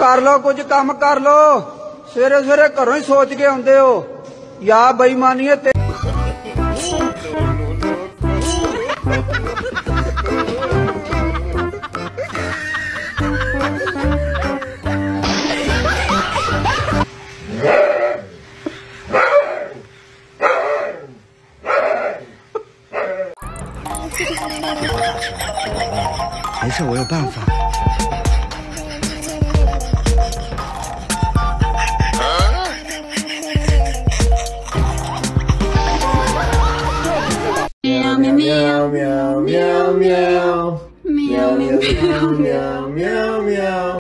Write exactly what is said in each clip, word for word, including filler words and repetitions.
कर लो कुछ काम कर लो सवेरे सवेरे घरों ही सोच के आंदे हो या बेईमानी है। 没事，我有办法。 喵喵喵喵喵喵喵喵喵喵喵。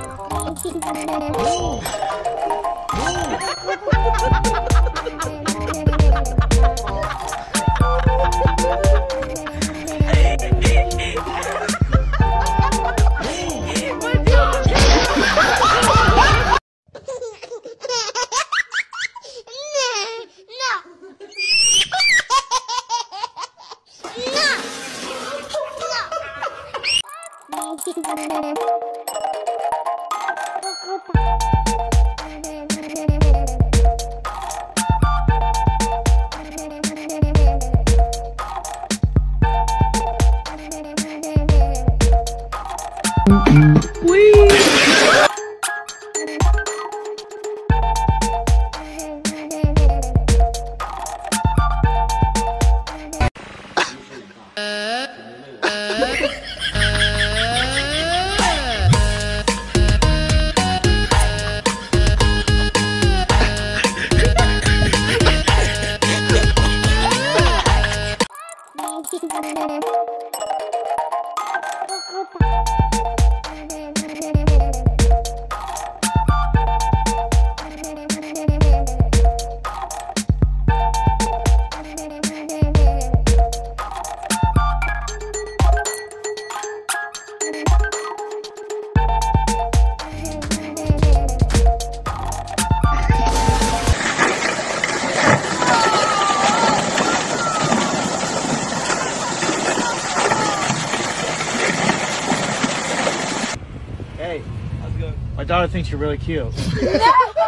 Hey, how's it going? My daughter thinks you're really cute. Can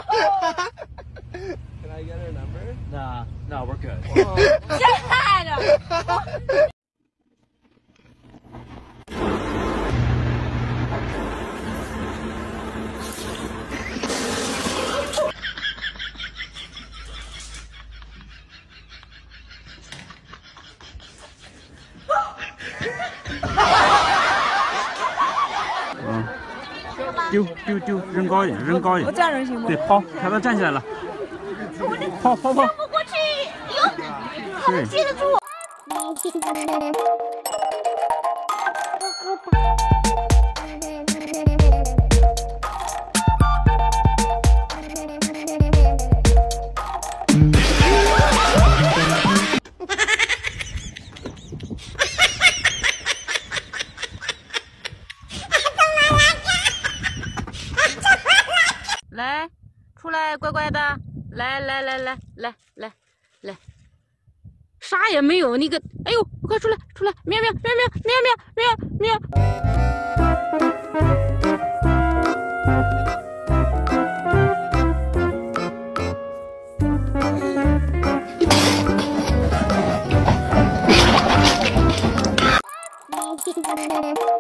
I get her number? Nah, no, we're good. Dad! 丢丢丢，扔高一点，扔高一点。 我这样扔行吗？ 对，抛，看他站起来了。抛抛抛。 不过去，哟，好接得住。来，出来，乖乖的，来来来来来来来，啥也没有，那个，哎呦，快出来出来，喵喵喵喵喵喵喵喵。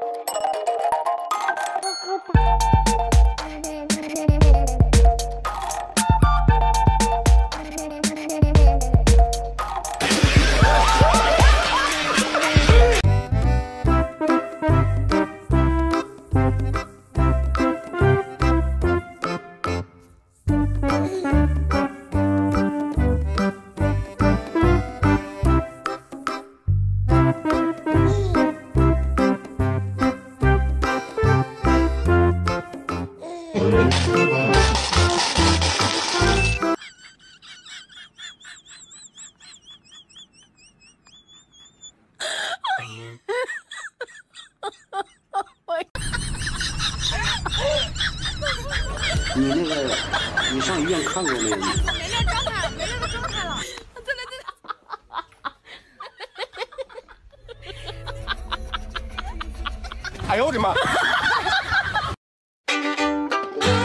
你那个，你上医院看过没有？ 没那状态，没那个状态了。真的真的。 哎呦我的妈！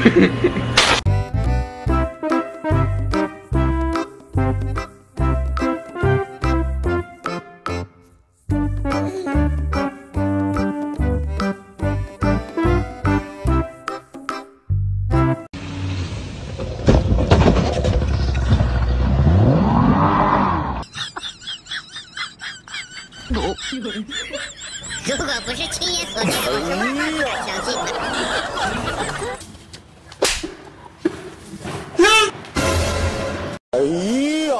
如果不是亲眼所见，我是万万不敢相信的。 哎呀！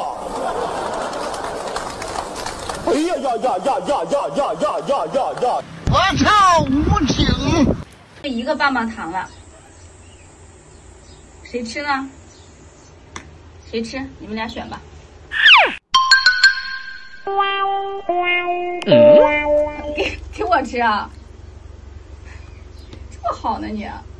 哎呀呀呀呀呀呀呀呀呀呀呀！我操，无情！ 一个棒棒糖了，谁吃呢？谁吃？你们俩选吧。给给我吃啊！这么好呢你？